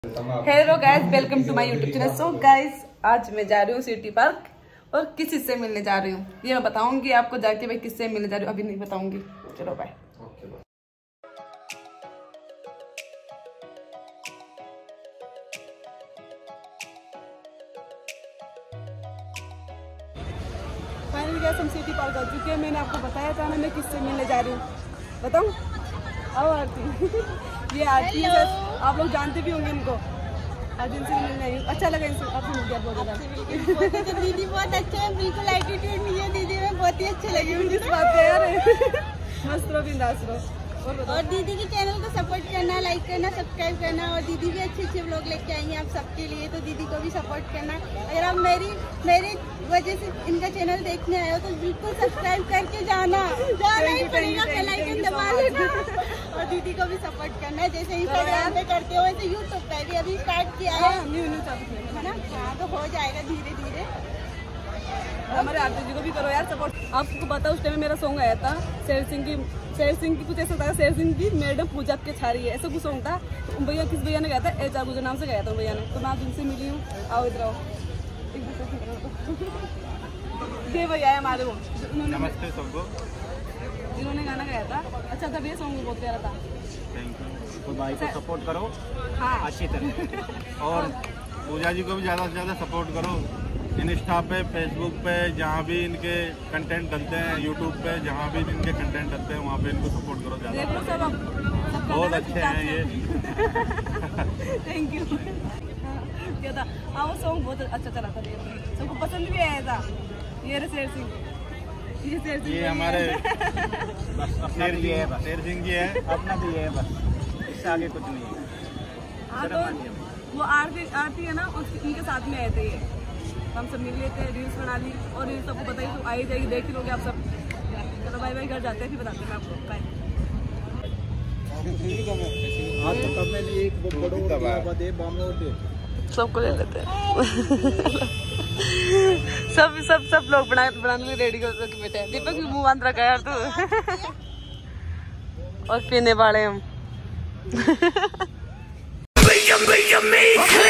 Hello guys, welcome to my YouTube channel. So guys, आज मैं जा रही हूँ सिटी पार्क और किसी से मिलने जा रही हूँ ये मैं बताऊंगी आपको जाके। भाई किससे मिलने जा रही हूँ अभी नहीं बताऊंगी। चलो बाय। फाइनली गाइस, हम सिटी पार्क आ चुके हैं। मैंने आपको बताया था ना मैं किससे मिलने जा रही हूँ। बताऊँ? आओ आरती। ये आरती है, आप लोग जानते भी होंगे इनको। आज इनसे मिलने आई हूँ। अच्छा लगा इनसे आपसे मिल गया बहुत ज़्यादा। तो दीदी बहुत अच्छे हैं, बिल्कुल एटीट्यूड नहीं है दीदी में, बहुत ही अच्छे लगे मुझे। किस बात है यार। मस्त रहो, बिंदास रहो। और दीदी के चैनल को सपोर्ट करना, लाइक करना, सब्सक्राइब करना। और दीदी भी अच्छे अच्छे व्लॉग लेके आई हैं आप सबके लिए, तो दीदी को भी सपोर्ट करना। अगर आप मेरी वजह से इनका चैनल देखने आए हो तो बिल्कुल सब्सक्राइब करके जाना ही पड़ेगा, बेल आइकन दबा लेना। और दीदी को भी सपोर्ट करना, जैसे इंस्टाग्राम पे करते हो वैसे यूट्यूब पे भी अभी स्टार्ट किया है ना। हाँ, तो हो जाएगा धीरे धीरे। हमारे आरती जी को भी करो यार सपोर्ट। आपको पता उस टाइम में मेरा सॉन्ग आया था शेर सिंह की कुछ ऐसा था, शेर सिंह की मैडम पूजा के छा रही है, ऐसा कुछ सॉन्ग था। तो भैया किस भैया ने गाया था, एच गुजर नाम से गाया था भैया ने। तो मैं आज उनसे मिली हूँ। आओ इधर आओ। ये भैया है हमारे, वो नमस्ते सबको, जिन्होंने गाना गाया था। अच्छा था भैया, सॉन्ग बहुत प्यारा था। Thank you. तो भाई को सपोर्ट करो हाँ अच्छी तरह, और पूजा जी को भी ज़्यादा से ज़्यादा सपोर्ट करो। इंस्टा पे, फेसबुक पे, जहाँ भी इनके कंटेंट डलते हैं, यूट्यूब पे जहाँ भी इनके कंटेंट डलते हैं वहाँ पे इनको सपोर्ट करो ज़्यादा। देख लो सब आप बहुत अच्छे हैं ये। Thank you. क्या था? हाँ, वो सॉन्ग बहुत अच्छा चला था, सबको पसंद भी आया था। ये शेर सिंह, ये हमारे शेर सिंह जी है, अपना भी है, बस इससे आगे कुछ नहीं है। हाँ, तो वो आरती है ना, उनके साथ में आए थे ये। हम सब मिल लेते हैं, रील्स बना ली, और रील्स सबको बताइए तो आई जाएगी, देख ही लोगे आप सब। चलो बाय बाय, घर जाते हैं फिर बताते हैं आपको। बाय। सबको ले लेते हैं। सब लोग बनाने में रेडी कर बैठे हैं। दीपक भी मुंह बांध रखा है यार तू। और पीने वाले हम।